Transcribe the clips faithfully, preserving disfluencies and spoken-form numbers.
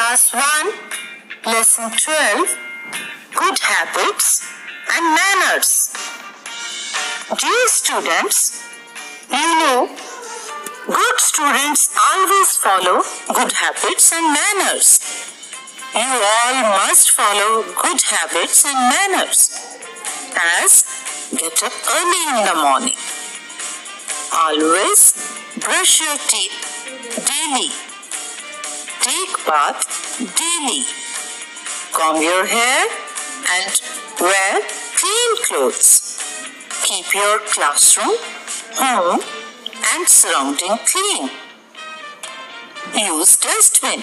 Class one, Lesson twelve, Good Habits and Manners. Dear students, you know, good students always follow good habits and manners. You all must follow good habits and manners, as get up early in the morning. Always brush your teeth daily. Take bath daily. Comb your hair and wear clean clothes. Keep your classroom, home and surrounding clean. Use dustbin.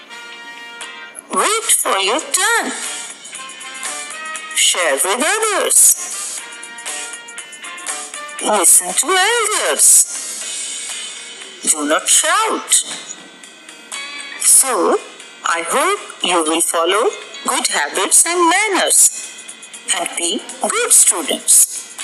Wait for your turn. Share with others. Listen to elders. Do not shout. So, I hope you will follow good habits and manners and be good students.